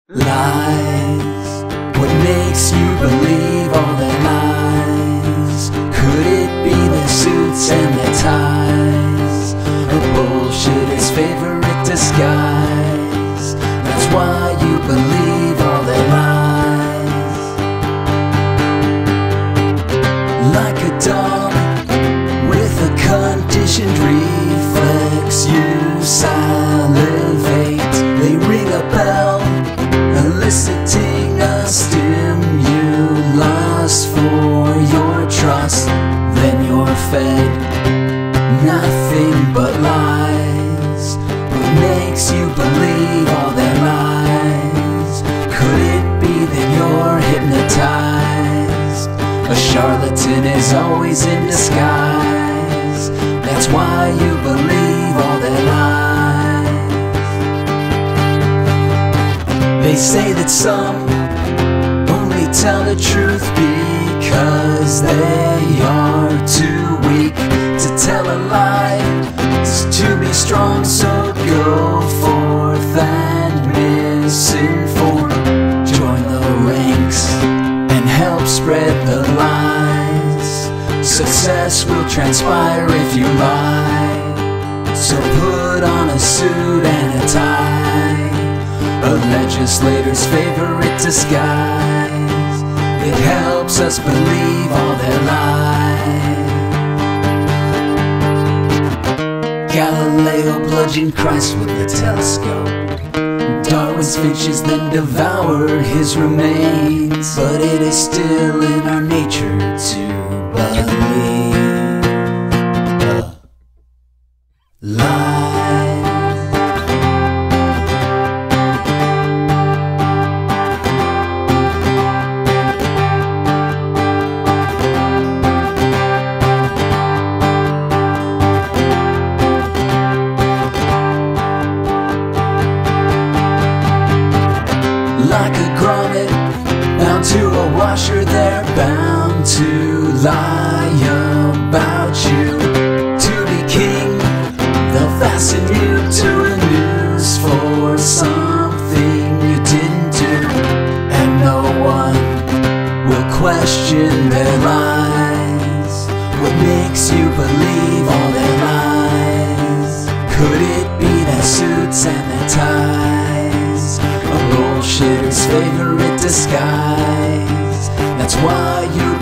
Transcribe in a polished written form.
Lies. What makes you believe all their lies? Could it be their suits and their ties? Or bullshitter's favorite disguise? That's why you believe all their lies. Like a dog with a conditioned reflex, you salivate. They ring a bell, eliciting a stimulus for your trust. Then you're fed nothing but lies. What makes you believe all their lies? Could it be that you're hypnotized? A charlatan is always in disguise. That's why you believe all their lies. They say that some only tell the truth because they are too weak to tell a lie. It's to be strong, so go forth and misinform. Join the ranks and help spread the lies. Success will transpire if you lie. So put on a suit and a tie, a legislator's favorite disguise. It helps us believe all their lies. Galileo bludgeoned Christ with the telescope. Darwin's finches then devoured his remains. But it is still in our nature to believe the lies. Like a grommet bound to a washer, they're bound to lie about you. To be king, they'll fasten you to the news for something you didn't do, and no one will question their lies. What makes you believe all their lies? Could it be their suits and their ties? A bullshitter's favorite disguise. That's why you